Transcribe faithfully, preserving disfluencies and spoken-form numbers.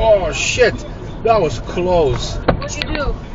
Oh shit, that was close. What'd you do?